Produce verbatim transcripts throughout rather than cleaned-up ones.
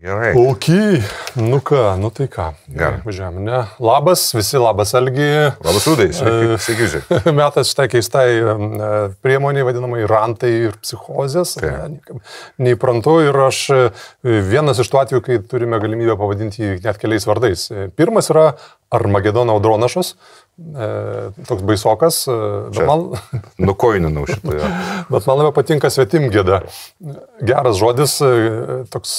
Gerai. Ok, nu ką, nu tai ką. Gerai, važiuojame, ne? Labas, visi labas, Algi. Labas, Rūdai, sveiki, sveiki. Metas šitai keistai priemoniai, vadinamai rantai ir psichozės. Ne, neįprantu ir aš vienas iš tų atvejų, kai turime galimybę pavadinti jį net keliais vardais. Pirmas yra Armagedono audronašas. E, toks baisokas. Čia, man... Nukoininau šitą. Ja. Bet man labai patinka svetimgėda. Geras žodis, toks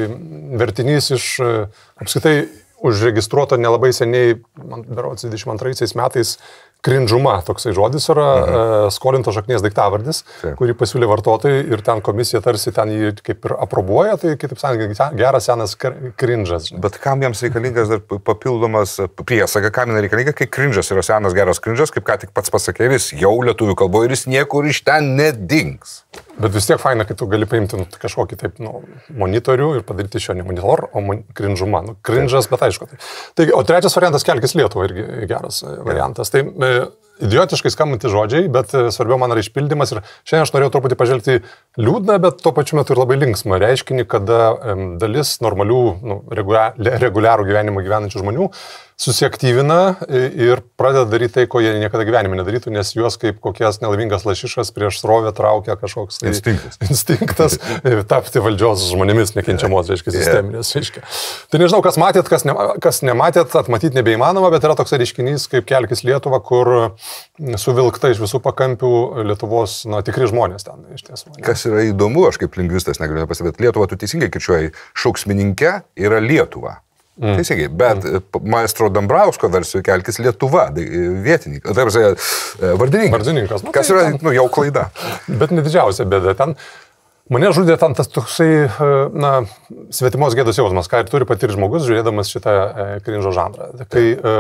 vertinys iš apskritai užregistruoto nelabai seniai, man berods dvidešimt antraisiais metais, Krindžuma, toksai žodis yra, mhm. skolinto šaknies daiktavardis, Taip. kurį pasiūlė vartotojai ir ten komisija tarsi ten jį kaip ir aprobuoja, tai kitaip sakant, geras senas krindžas. Bet kam jiems reikalingas dar papildomas priesaga, kam jiems reikalinga, kai krindžas yra senas geras krindžas, kaip ką tik pats pasakė, jis jau lietuvių kalboje ir jis niekur iš ten nedings. Bet vis tiek faina, kai tu gali paimti nu, kažkokį taip nu, monitorių ir padaryti šio ne monitor, o mon, krindžuma. Nu, krindžas, bet aišku. Tai. Tai, o trečias variantas kelkis Lietuvą irgi geras variantas. Tai e, idiotiškai skambanti žodžiai, bet svarbiau man yra išpildymas. Ir šiandien aš norėjau truputį pažvelgti liūdną, bet tuo pačiu metu ir labai linksmą reiškinį, kada e, dalis normalių, nu, reguliarų gyvenimą gyvenančių žmonių susiaktyvina ir pradeda daryti tai, ko jie niekada gyvenime nedarytų, nes juos kaip kokias nelaimingas lašišas prieš srovę traukia kažkoks tai instinktas, instinktas tapti valdžios žmonėmis nekenčiamos, reiškia, sisteminės. Reiškia. Tai nežinau, kas matėt, kas, ne, kas nematėt, atmatyti nebeįmanoma, bet yra toks reiškinys kaip Kelkis Lietuva, kur suvilkta iš visų pakampių Lietuvos, na, tikri žmonės ten iš tiesų. Kas yra įdomu, aš kaip lingvistas negaliu pasakyti, Lietuva, tu teisingai kirčiuoji, šauksmininkė yra Lietuva. Mm. Teisingai, bet mm. maestro Dambrausko versijoje Kelkis Lietuva, vietininkas, taip sakė, vardininkas. Vardininkas. Nu, kas tai yra, ten, nu, jau klaida. Bet ne didžiausia bėda. Ten, mane žudė ten tas toksai, na, svetimos gėdos jausmas, ką ir turi patirti žmogus, žiūrėdamas šitą e, krinžo žanrą. Kai e,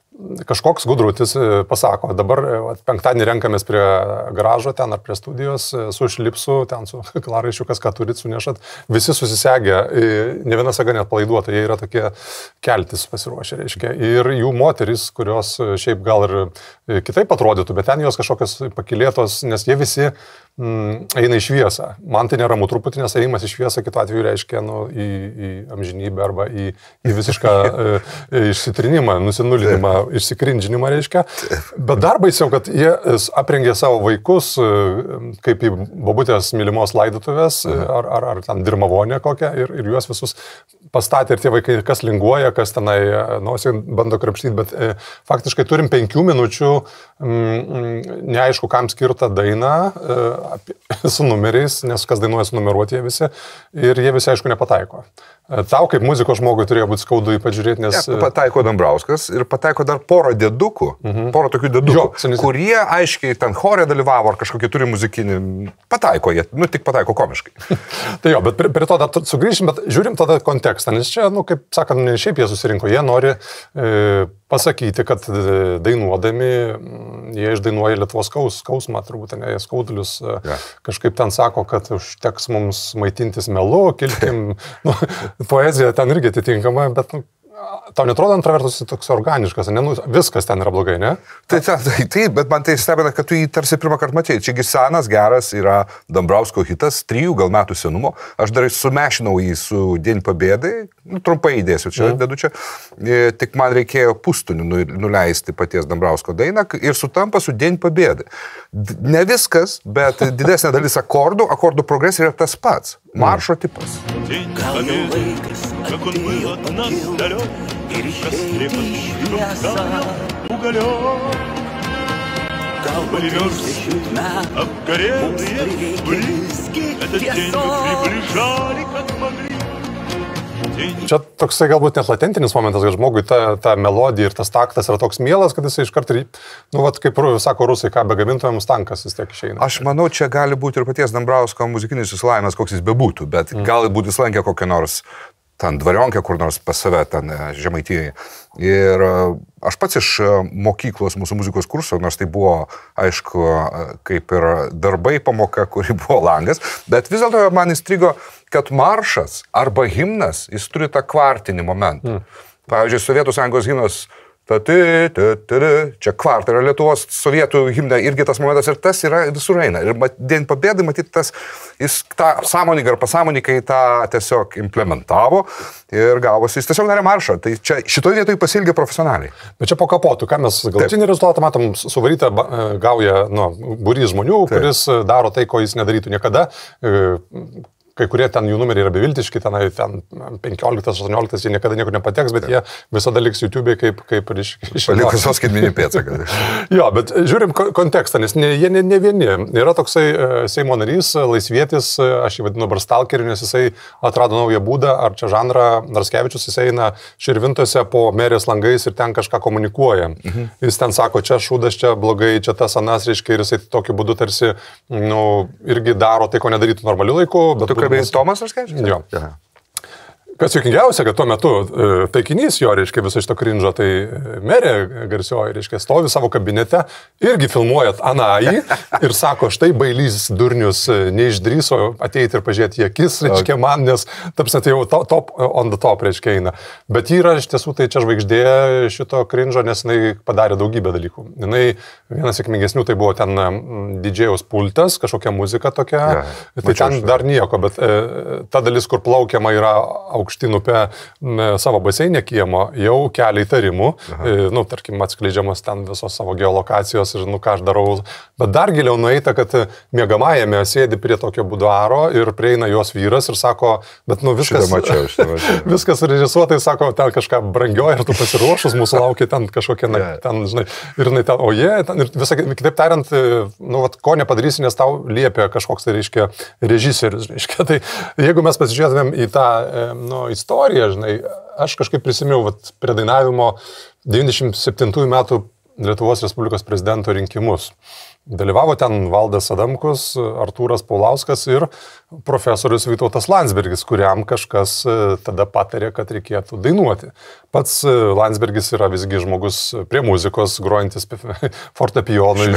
kažkoks gudrutis pasako, dabar at, penktadienį renkamės prie garažo ten ar prie studijos, su šlipsu, ten su klaraišiu, kas ką turit sunešat, visi susisegę, ne viena saga net palaiduota, jie yra tokie keltis pasiruošę, reiškia. Ir jų moteris, kurios šiaip gal ir kitaip atrodytų, bet ten jos kažkokios pakilėtos, nes jie visi mm, eina į šviesą. Man tai neramu truputį, nes ėjimas į šviesą kitu atveju reiškia nu, į, į amžinybę arba į, į visišką e, išsitrinimą, nusinulinimą, išsikrindžinimą reiškia. Bet dar baisiau, kad jie aprengė savo vaikus kaip į bobutės mylimos laidotuvės ar, ar, ar ten dirmavonę kokią ir, ir juos visus pastatė ir tie vaikai kas linguoja, kas tenai nosį bando krapštyti, bet e, faktiškai turim penkių minučių mm, neaišku, kam skirtą dainą e, apie, su numeriais, nes kas dainuoja su numeruoti jie visi ir jie visi aišku nepataiko. Tau kaip muzikos žmogui turėjo būti skaudu į pažiūrėti, nes... Ja, pataiko Dambrauskas ir pataiko dar porą dėdukų, mhm. porą tokių dėdukų, jo, senis... kurie aiškiai ten chore dalyvavo ar kažkokį turi muzikinį, pataiko jie, nu tik pataiko komiškai. Tai jo, bet prie, prie to dar sugrįžim, bet žiūrim tada kontekstą, nes čia, nu kaip sakant, ne šiaip jie susirinko, jie nori e, pasakyti, kad dainuodami, jie išdainuoja Lietuvos skaus, skausmą, turbūt, ne, skaudulius, ja. Kažkaip ten sako, kad užteks mums maitintis melu, kilkim, nu, poezija ten irgi atitinkama, bet nu, tau netrodo antra vertus toks organiškas, ne, nu, viskas ten yra blogai, ne? Tai taip, tai, tai, bet man tai stebina, kad tu jį tarsi pirmą kartą matėjai. Čiagi senas, geras yra Dambrausko hitas, trijų gal metų senumo. Aš dar sumešinau jį su Dien Pabėdai, nu, trumpai įdėsiu čia, mm. dedu čia. E, tik man reikėjo pustunį nuleisti paties Dambrausko dainą ir sutampa su Dien Pabėdai. Ne viskas, bet didesnė dalis akordų, akordų progresija yra tas pats. Maršo tipas. Gal jau laikas atėjo atgal ir išeiti į šviesą. Gal po trisdešimt metų mums prireikės tiesos. Čia toksai galbūt net latentinis momentas, kad žmogui ta, ta melodija ir tas taktas yra toks mielas, kad jisai iš karto, nu, vat, kaip sako rusai, ką begamintojams tankas vis tiek išeina. Aš manau, čia gali būti ir paties Dambrausko muzikinis susilavimas, koks jis bebūtų, bet mm. galbūt jis lankė kokią nors ten dvarionkę, kur nors pas save, ten Žemaitijoje. Ir aš pats iš mokyklos mūsų muzikos kurso, nors tai buvo, aišku, kaip ir darbai pamoka, kuri buvo langas, bet vis dėlto man įstrigo, kad maršas arba himnas, jis turi tą kvartinį momentą. Mm. Pavyzdžiui, Sovietų Sąjungos himnas Ta, ti, ti, ti, ti. Čia kvart yra Lietuvos sovietų himne irgi tas momentas ir tas yra visur eina. Ir Dien Pobėdai, matyt, tas, jis tą sąmoningai ar pasąmoningai tą tiesiog implementavo ir gavosi, jis tiesiog darė maršą. Tai čia šitoje vietoje pasilgė profesionaliai. Bet čia po kapotų, ką mes galutinį rezultatą matom, suvarytą gauja nu, būrys žmonių, Taip. kuris daro tai, ko jis nedarytų niekada. Kai kurie ten jų numeriai yra beviltiški, tenai ten penkioliktas, aštuonioliktas, jie niekada niekur nepateks, bet jie visada liks YouTube'e kaip... kaip Palikus tos skaitmeninį pėdsaką. Jo, bet žiūrim kontekstą, nes ne, jie ne, ne vieni. Yra toksai Seimo narys, laisvietis, aš jį vadinu barstalkeriu, nes jisai atrado naują būdą, ar čia žanrą, Narskevičius, jisai eina Širvintose po merės langais ir ten kažką komunikuoja. Mhm. Jis ten sako, čia šūdas, čia blogai, čia tas anas, reiškia, ir jisai tokiu būdu tarsi, nu, irgi daro tai, ko nedarytų normaliu laiku, bet... Kalbėjai Tomas Narskevičius? Jo. Ja. Kas juokingiausia, kad tuo metu taikinys jo, reiškia, viso šito krinžo, tai merė garsioji, reiškia, stovi savo kabinete, irgi filmuojat anąjį ir sako, štai bailys durnius neišdryso ateiti ir pažiūrėti į akis, reiškia, okay. man, nes, tapsne, tai jau top, on the top, reiškia, eina. Bet yra, iš tiesų, tai čia žvaigždė šito krinžo, nes jinai padarė daugybę dalykų. Jinai, vienas sėkmingesnių, tai buvo ten didžėjaus pultas, kažkokia muzika tokia, ja, tai ten dar nieko, bet e, ta dalis, kur plaukiama yra aukštyn upę savo baseinę kiemo, jau kelia įtarimų, e, nu, tarkim, atskleidžiamas ten visos savo geolokacijos ir, nu, ką aš darau. Bet dar giliau nueita, kad miegamajame sėdi prie tokio buduaro ir prieina jos vyras ir sako, bet, nu, viskas... Šitą mačiau, šitą mačiau. Viskas režisuotai, sako, ten kažką brangioja ir tu pasiruošus, mūsų laukia ten kažkokia, na, ten, žinai, ir jinai ten, oje, ten, ir visą, kitaip tariant, nu, vat, ko nepadarysi, nes tau liepia kažkoks, tai reiškia, režisierius, reiškia. Tai jeigu mes pasižiūrėtumėm į tą, nu, istoriją, žinai, aš kažkaip prisimėjau, vat, prie dainavimo devyniasdešimt septintųjų metų Lietuvos Respublikos prezidento rinkimus. Dalyvavo ten Valdas Adamkus, Artūras Paulauskas ir profesorius Vytautas Landsbergis, kuriam kažkas tada patarė, kad reikėtų dainuoti. Pats Landsbergis yra visgi žmogus prie muzikos, grojantis fortepijonu,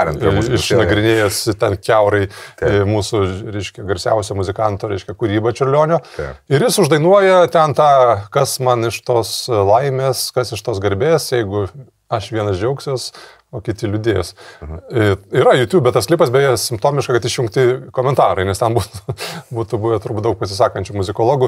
išnagrinėjęs ten kiaurai Taip. mūsų, reiškia, garsiausio muzikanto, reiškia, kūrybą Čiurlionio. Taip. Ir jis uždainuoja ten tą, kas man iš tos laimės, kas iš tos garbės, jeigu aš vienas džiaugsiuos, o kiti liūdės. Uh-huh. Yra YouTube, bet tas klipas beje simptomiška, kad išjungti komentarai, nes ten būtų, būtų buvę turbūt daug pasisakančių muzikologų.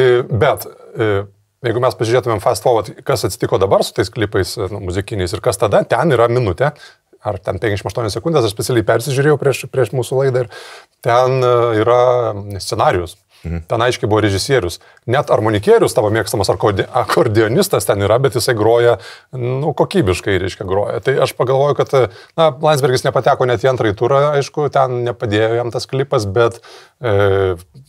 Bet jeigu mes pažiūrėtumėm fast forward, kas atsitiko dabar su tais klipais nu, muzikiniais ir kas tada, ten yra minutė, ar ten penkiasdešimt aštuonios sekundės, aš specialiai persižiūrėjau prieš, prieš mūsų laidą ir ten yra scenarius. Mhm. Ten aiškiai buvo režisierius. Net armonikierius, tavo mėgstamas akordionistas ten yra, bet jisai groja, nu, kokybiškai, reiškia, groja. Tai aš pagalvoju, kad, na, Landsbergis nepateko net į antrąjį turą, aišku, ten nepadėjo jam tas klipas, bet e,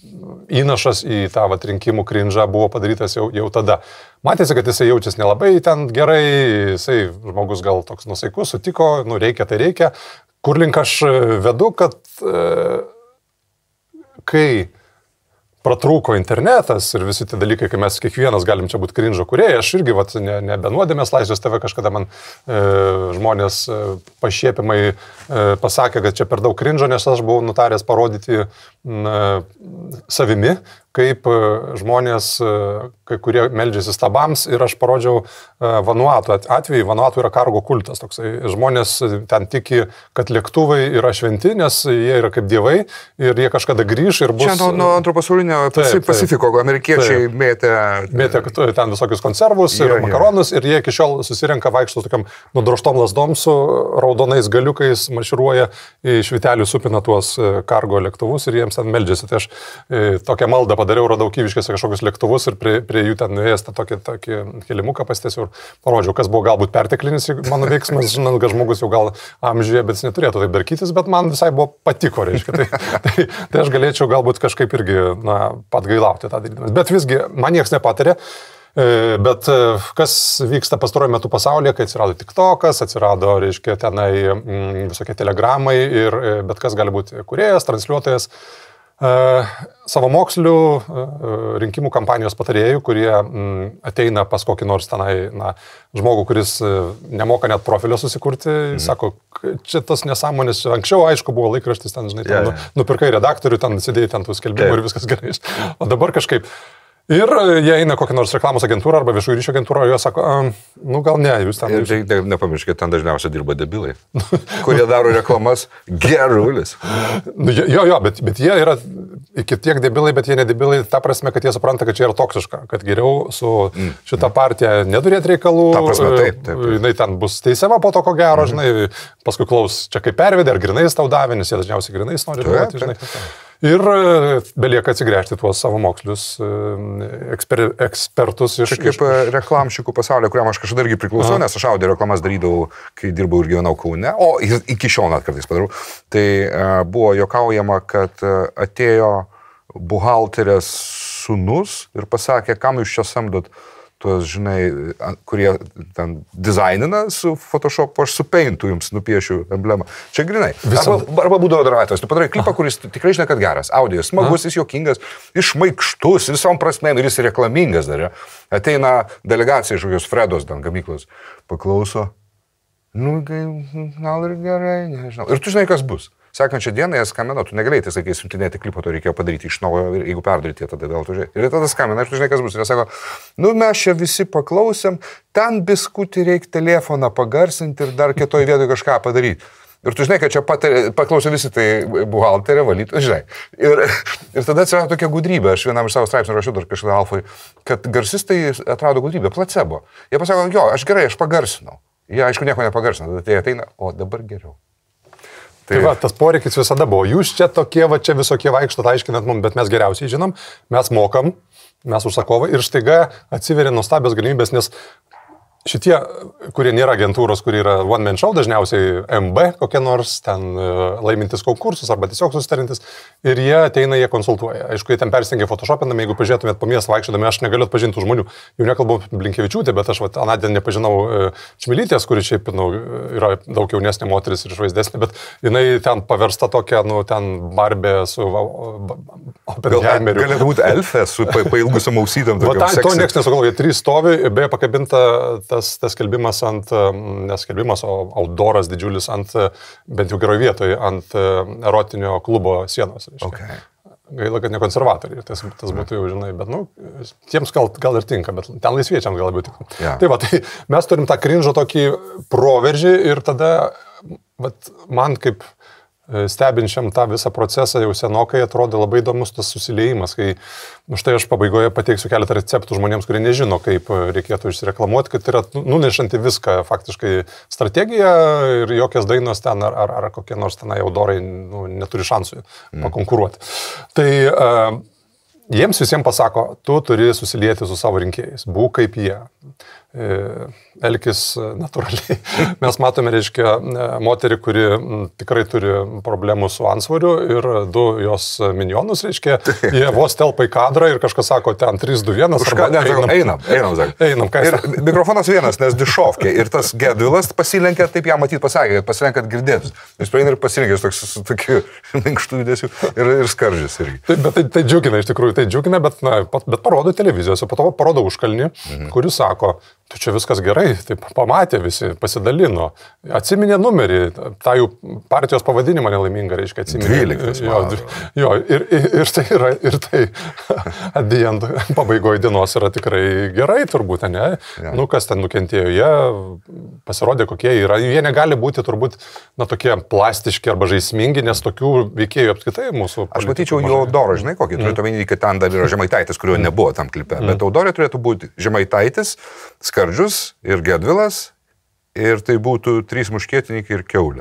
įnašas į tą vat, rinkimų krinžą buvo padarytas jau, jau tada. Matėsi, kad jisai jaučiasi nelabai ten gerai, jisai žmogus gal toks nusaikus, sutiko, nu, reikia, tai reikia. Kur link aš vedu, kad e, kai pratrūko internetas ir visi tie dalykai, kai mes kiekvienas galim čia būti krinžo kūrėjai, aš irgi vat, ne, nebenuodėmės Laisvės T V kažkada man e, žmonės e, pašiepimai e, pasakė, kad čia per daug krinžo, nes aš buvau nutaręs parodyti na, savimi, kaip žmonės, kai kurie meldžiasi stabams ir aš parodžiau Vanuatu atvejį. Vanuatu yra kargo kultas. Toksai. Žmonės ten tiki, kad lėktuvai yra šventi, nes jie yra kaip dievai ir jie kažkada grįš ir bus... Čia nuo, nuo antro pasaulinio Pacifiko, amerikiečiai taip. mėtė... Mėtė ten visokius konservus ir ja, makaronus ja. ir jie iki šiol susirenka vaikšto tokiam nudroštom lasdom su raudonais galiukais, marširuoja į švitelių supina tuos kargo lėktuvus ir jiems ten meldžiasi. Tai aš e, tokią maldą padariau, radau Kyviškėse kažkokius lėktuvus ir prie, prie jų ten nuėjęs tą tokį, tokį kelimuką pasitęsiau ir parodžiau, kas buvo galbūt perteklinis mano veiksmas, žinant, kad žmogus jau gal amžiuje, bet jis neturėtų taip darkytis, bet man visai buvo patiko, reiškia. Tai, tai, tai aš galėčiau galbūt kažkaip irgi, na, patgailauti tą darydamas. Bet visgi, man nieks nepatarė. Bet kas vyksta pastaruoju metu pasaulyje, kai atsirado TikTokas, atsirado, reiškia, tenai mm, visokie telegramai ir bet kas gali būti kūrėjas, transliuotojas. Uh, savo mokslių uh, rinkimų kampanijos patarėjų, kurie mm, ateina pas kokį nors tenai, na, žmogų, kuris uh, nemoka net profilio susikurti, mhm. sako, čia tas nesąmonės, anksčiau aišku buvo laikraštis, ten, žinai, ten, yeah, yeah. Nu, nupirkai redaktorių, ten sėdėjai ten tų skelbimų yeah. ir viskas gerai. O dabar kažkaip Ir jie eina kokią nors reklamos agentūrą arba viešųjų ryšio agentūrą, o jie sako, nu gal ne, jūs ten... Ir tai nepamirškit, ten dažniausiai dirba debilai, kurie daro reklamas gerulis. Nu, jo, jo, bet, bet jie yra iki tiek debilai, bet jie nedebilai, ta prasme, kad jie supranta, kad čia yra toksiška, kad geriau su mm. šitą partiją nedurėti reikalų. Ta prasme, taip, taip, taip. Jinai ten bus teisiama po to, ko gero, mm. žinai, paskui klaus, čia kaip pervedė, ar grinais tau davė, nes jie dažniausiai grinais nori duoti, žinai. Taip, taip. Ir belieka atsigręžti tuos savo mokslius eksper, ekspertus iš... Čia kaip iš... reklamšikų pasaulyje, kuriam aš kažkada irgi priklausau, nes aš audio reklamas darydavau, kai dirbau ir gyvenau Kaune, o iki šiol net kartais padarau. Tai uh, buvo juokaujama, kad uh, atėjo buhalterės sūnus ir pasakė, kam jūs čia samdot tuos, žinai, kurie ten dizainina su Photoshop, aš su Paintu jums nupiešiu emblemą. Čia grinai. Arba, arba būdavo dar atvejs. Tu padarai klipą, kuris tikrai žinai, kad geras. Audio smagus, jis juokingas, išmaikštus, visom prasmėm ir jis reklamingas dar. Ateina delegacija iš kokios Fredos ten gamyklos. Paklauso. Nu, gal ir gerai, nežinau. Ir tu žinai, kas bus. Sekančią dieną jie skambino, tu negalėjai, tai sakai, siuntinėti klipą, to reikėjo padaryti iš naujo ir jeigu perdaryti, tada vėl tu žiūrėjai. Ir tada skambina, ir tu žinai, kas bus. Ir jie sako, nu mes čia visi paklausėm, ten biskutį reikia telefoną pagarsinti ir dar kitoje vietoje kažką padaryti. Ir tu žinai, kad čia patarė, paklausė visi, tai buhalterė, valytų, žinai. Ir, ir tada atsirado tokia gudrybė, aš vienam iš savo straipsnių rašiau dar kažkada Alfai, kad garsistai atrado gudrybę, placebo. Jie pasako, jo, aš gerai, aš pagarsinau. Jie, aišku, nieko nepagarsino, tada tai ateina, o dabar geriau. Tai va, tas poreikis visada buvo. Jūs čia tokie, va čia visokie vaikštot, aiškinat mums, bet mes geriausiai žinom, mes mokam, mes užsakovai ir staiga atsiveria nuostabios galimybės, nes šitie, kurie nėra agentūros, kurie yra one man show, dažniausiai M B kokie nors, ten laimintis konkursus arba tiesiog susitarintis, ir jie ateina, jie konsultuoja. Aišku, jie ten perstengia Photoshopinami, jeigu pažiūrėtumėt po miestą vaikščiodami, aš negaliu atpažinti žmonių. Jau nekalbu Blinkevičiūtė, bet aš vat, anądien nepažinau Čmilytės, kuri šiaip nu, yra daug jaunesnė moteris ir išvaizdesnė, bet jinai ten paversta tokia, nu, ten barbė su Oppenheimeriu. Galėtų būti elfė su pailgusiam ausytam. Va, to nieks nesugalvoja. Trys stovi, beje, pakabinta tas, tas skelbimas ant, neskelbimas, o outdooras didžiulis ant, bent jau geroj vietoje, ant erotinio klubo sienos. Okay. Gaila, kad ne konservatoriai, tas, tas būtų jau, žinai, bet, nu, tiems gal, gal ir tinka, bet ten laisviečiams gal labiau tinka. Yeah. Tai va, tai mes turim tą krinžo tokį proveržį ir tada, vat, man kaip stebinčiam tą visą procesą jau senokai atrodo labai įdomus tas susiliejimas, kai nu, štai aš pabaigoje pateiksiu keletą receptų žmonėms, kurie nežino, kaip reikėtų išsireklamuoti, kad yra nunešanti viską faktiškai strategija ir jokios dainos ten ar, ar, ar kokie nors tenai audorai nu, neturi šansų mm. pakonkuruoti. Tai uh, jiems visiems pasako, tu turi susilieti su savo rinkėjais, būk kaip jie. Elkis natūraliai. Mes matome, reiškia, moterį, kuri tikrai turi problemų su ansvariu ir du jos minionus, reiškia, jie vos telpa į kadrą ir kažkas sako, ten trys, du, vienas. Arba, ne, einam, einam, einam, einam, einam ir mikrofonas vienas, nes dišovkė. Ir tas Gedvilas pasilenkė, taip ją matyti pasakė, kad pasilenkė, kad girdėtus. Jis praeina ir pasilenkė toks su tokiu minkštų judesiu ir, ir skardžius irgi. Tai, bet tai, tai džiugina, iš tikrųjų, tai džiugina, bet, na, bet parodo televizijose, po to parodo užkalnį, mhm. kuris sako, tu čia viskas gerai, taip pamatė visi, pasidalino, atsiminė numerį, tą jų partijos pavadinimą nelaimingą, reiškia, atsiminė. dvyliktas. Jo, jo ir, ir, ir tai yra, ir tai atdėjant pabaigoje dienos yra tikrai gerai, turbūt, ne? Ja. Nu, kas ten nukentėjo, jie pasirodė, kokie yra. Jie negali būti, turbūt, na, tokie plastiški arba žaismingi, nes tokių veikėjų apskritai mūsų... Aš matyčiau jo Audorą, žinai, kokį, turėtų omenyje, kad ten dar yra Žemaitaitis, kurio nebuvo tam klipe, mm. bet Audorė turėtų būti Žemaitaitis, Skardžius ir Gedvilas, ir tai būtų trys muškietininkai ir kiaulė.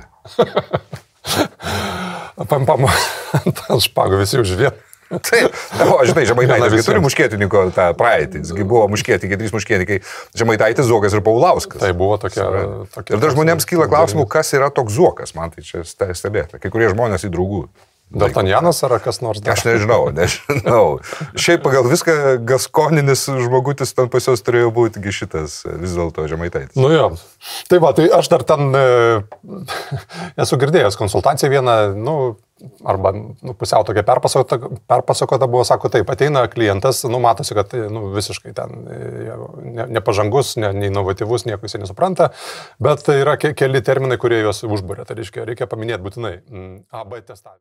Pam, pam, ant špago visi už vieną. Taip, o, žinai, Žemaitaitis turi muškietininko tą praeitį, jis buvo muškietininkai, trys muškietininkai, Žemaitaitis, Zuokas ir Paulauskas. Tai buvo tokia... tokia ir dar žmonėms kyla klausimų, kas yra toks Zuokas, man tai čia stebėta. Kai kurie žmonės į draugų. D'Artagnanas ar kas nors dar? Aš nežinau, nežinau. Šiaip pagal viską gaskoninis žmogutis ten pas jos turėjo būti šitas vis dėlto Žemaitaitis. Nu jo. Tai va, tai aš dar ten e, esu girdėjęs konsultaciją vieną, nu, arba nu, pusiau tokia perpasakota, perpasakota buvo, sako, taip, ateina klientas, nu, matosi, kad nu, visiškai ten ne, nepažangus, ne, neinovatyvus, nieko jis nesupranta, bet tai yra ke, keli terminai, kurie juos užbūrė. Tai reiškia, reikia paminėti būtinai A B testavimą.